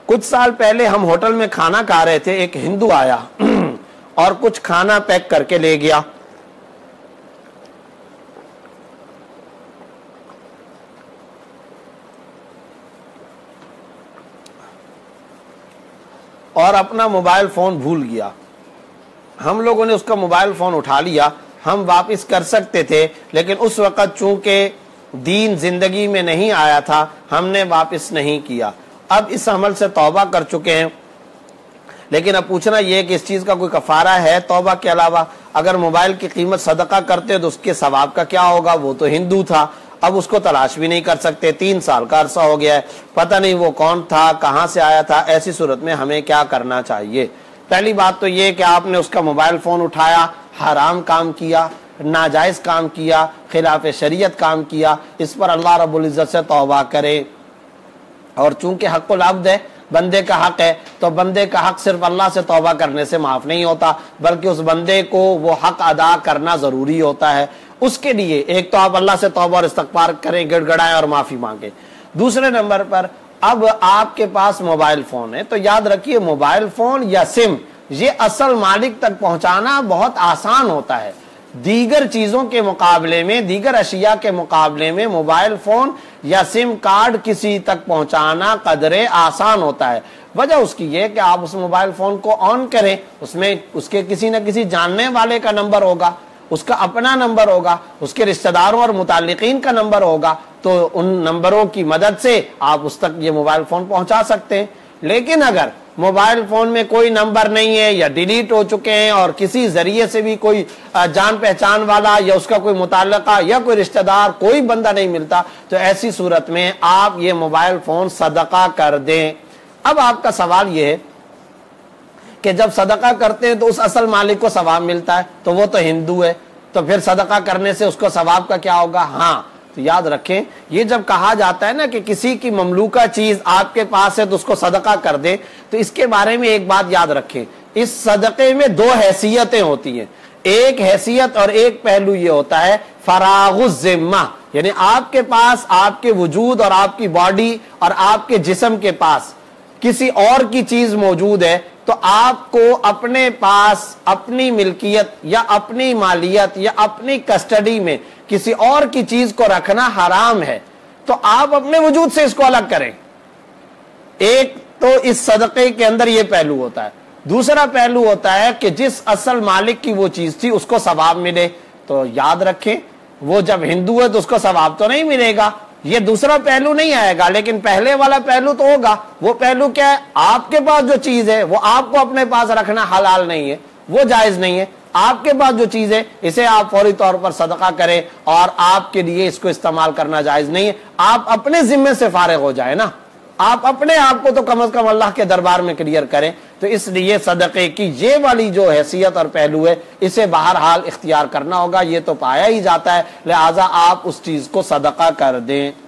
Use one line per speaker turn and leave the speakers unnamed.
کچھ سال پہلے ہم ہوٹل میں کھانا کھا رہے تھے، ایک ہندو آیا اور کچھ کھانا پیک کر کے لے گیا۔ اور اپنا موبائل فون بھول گیا۔ ہم لوگوں نے اس کا موبائل فون اٹھا لیا، ہم واپس کر سکتے تھے، لیکن اس وقت چونکہ دین زندگی میں نہیں آیا تھا، ہم نے واپس نہیں کیا۔ اب اس عمل سے توبہ کر چکے ہیں، لیکن اب پوچھنا یہ کہ اس چیز کا کوئی کفارہ ہے توبہ کے علاوہ؟ اگر موبائل کی قیمت صدقہ کرتے تو اس کے ثواب کا کیا ہوگا؟ وہ تو ہندو تھا، اب اس کو تلاش بھی نہیں کر سکتے، 3 سال کا عرصہ ہو گیا ہے، پتہ نہیں وہ کون تھا، کہاں سے آیا تھا۔ ایسی صورت میں ہمیں کیا کرنا چاہیے؟ پہلی بات تو یہ کہ آپ نے اس کا موبائل فون اٹھایا، حرام کام کیا، ناجائز کام کیا، خلاف شریعت کام کیا، اس پر اللہ رب العزت سے توبہ کرے۔ اور چونکہ حق العبد ہے، بندے کا حق ہے، تو بندے کا حق صرف اللہ سے توبہ کرنے سے معاف نہیں ہوتا، بلکہ اس بندے کو وہ حق ادا کرنا ضروری ہوتا ہے۔ اس کے لیے ایک تو آپ اللہ سے توبہ اور استغفار کریں، گڑ گڑائیں اور معافی مانگیں۔ دوسرے نمبر پر اب آپ کے پاس موبائل فون ہے تو یاد رکھیے موبائل فون یا سم یہ اصل مالک تک پہنچانا بہت آسان ہوتا ہے۔ دیگر چیزوں کے مقابلے میں، دیگر اشیاء کے مقابلے میں موبائل فون یا سم کارڈ کسی تک پہنچانا قدرے آسان ہوتا ہے۔ وجہ اس کی یہ کہ آپ اس موبائل فون کو آن کریں، اس میں اس کے کسی نہ کسی جاننے والے کا نمبر ہوگا، اس کا اپنا نمبر ہوگا، اس کے رشتہ داروں اور متعلقین کا نمبر ہوگا، تو ان نمبروں کی مدد سے آپ اس تک یہ موبائل فون پہنچا سکتے ہیں۔ لیکن اگر موبائل فون میں کوئی نمبر نہیں ہے یا ڈیلیٹ ہو چکے ہیں اور کسی ذریعے سے بھی کوئی جان پہچان والا یا اس کا کوئی متعلقہ یا کوئی رشتہ دار کوئی بندہ نہیں ملتا، تو ایسی صورت میں آپ یہ موبائل فون صدقہ کر دیں۔ اب آپ کا سوال یہ ہے کہ جب صدقہ کرتے ہیں تو اس اصل مالک کو ثواب ملتا ہے، تو وہ تو ہندو ہے، تو پھر صدقہ کرنے سے اس کو ثواب کا کیا ہوگا؟ ہاں، تو یاد رکھیں یہ جب کہا جاتا ہے نا کہ کسی کی مملوکہ چیز آپ کے پاس ہے تو اس کو صدقہ کر دیں، تو اس کے بارے میں ایک بات یاد رکھیں، اس صدقے میں 2 حیثیتیں ہوتی ہیں۔ ایک حیثیت اور ایک پہلو یہ ہوتا ہے فراغ الذمہ، یعنی آپ کے پاس، آپ کے وجود اور آپ کی باڈی اور آپ کے جسم کے پاس کسی اور کی چیز موجود ہے، تو آپ کو اپنے پاس اپنی ملکیت یا اپنی مالیت یا اپنی کسٹڈی میں کسی اور کی چیز کو رکھنا حرام ہے، تو آپ اپنے وجود سے اس کو الگ کریں۔ ایک تو اس صدقے کے اندر یہ پہلو ہوتا ہے۔ دوسرا پہلو ہوتا ہے کہ جس اصل مالک کی وہ چیز تھی اس کو ثواب ملے، تو یاد رکھیں وہ جب ہندو ہے تو اس کو ثواب تو نہیں ملے گا، یہ دوسرا پہلو نہیں آئے گا، لیکن پہلے والا پہلو تو ہوگا۔ وہ پہلو کیا ہے؟ آپ کے پاس جو چیز ہے وہ آپ کو اپنے پاس رکھنا حلال نہیں ہے، وہ جائز نہیں ہے۔ آپ کے پاس جو چیز ہے اسے آپ فوری طور پر صدقہ کریں، اور آپ کے لیے اس کو استعمال کرنا جائز نہیں ہے۔ آپ اپنے ذمے سے فارغ ہو جائیں نا، آپ اپنے آپ کو تو کم از کم اللہ کے دربار میں کلیئر کریں۔ تو اس لیے صدقے کی یہ والی جو حیثیت اور پہلو ہے اسے بہرحال اختیار کرنا ہوگا، یہ تو پایا ہی جاتا ہے، لہٰذا آپ اس چیز کو صدقہ کر دیں۔